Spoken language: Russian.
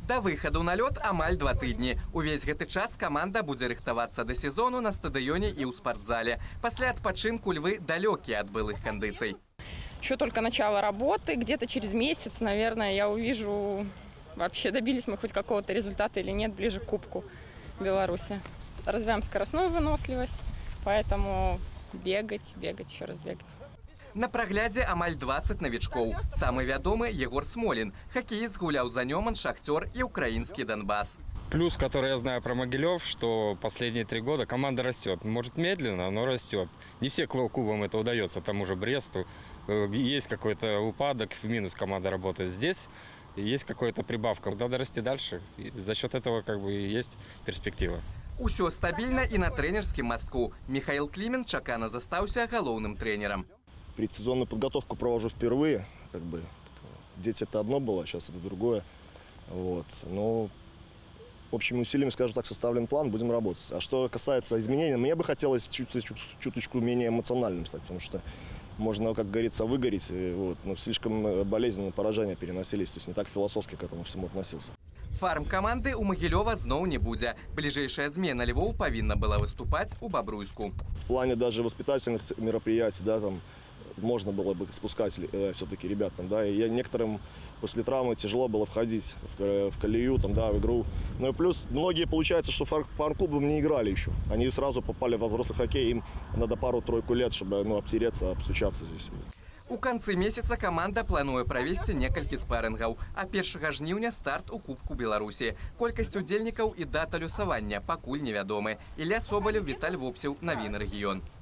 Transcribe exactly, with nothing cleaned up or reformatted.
Да выхаду на лёд амаль два тыдні. Увесь гэты час каманда будзе рыхтавацца да сезону на стадыёне і ў спартзале. Пасля адпачынку львы далёкія ад былых кандыцый. Еще только начало работы, где-то через месяц, наверное, я увижу, вообще добились мы хоть какого-то результата или нет, ближе к Кубку Беларуси. Развиваем скоростную выносливость, поэтому бегать, бегать, еще раз бегать. На праглядзе амаль дваццаць новичков. Самый вядомы Егор Смолин. Хоккеист гулял за Нёман, Шахтер и украинский Донбасс. Плюс, который я знаю про Могилев, что последние три года команда растет. Может медленно, но растет. Не все клубам это удается, тому же Бресту. Есть какой-то упадок, в минус команда работает. Здесь есть какая-то прибавка. Надо расти дальше. И за счет этого как бы и есть перспектива. Усё стабильно и на тренерском мостку. Михаил Климин чакана застаўся галоўным тренером. Предсезонную подготовку провожу впервые. Как бы, дети это одно было, сейчас это другое. Вот. Но общими усилиями, скажу так, составлен план, будем работать. А что касается изменений, мне бы хотелось чуть, чуть, чуточку менее эмоциональным стать, потому что можно, как говорится, выгореть. Вот, но слишком болезненно поражения переносились, то есть не так философски к этому всему относился. Фарм команды у Могилева зноў не будзе. Ближайшая змена Львов повинна была выступать у Бобруйску. В плане даже воспитательных мероприятий, да, там можно было бы спускать э, все-таки ребят там, да, и я, некоторым после травмы тяжело было входить в, в колею, там, да, в игру. Ну и плюс многие, получается, что фарм-клубом не играли еще. Они сразу попали во взрослый хоккей, им надо пару-тройку лет, чтобы, ну, обтереться, обстучаться здесь. У канцы месяца команда плануе правесці некалькі спарынгаў, а першага жніўня старт у Кубку Беларусі. Колькасць удзельнікаў і дата лёсавання пакуль невядомы. Ілля Соболев, Віталь Вопсеў, навіны рэгіён.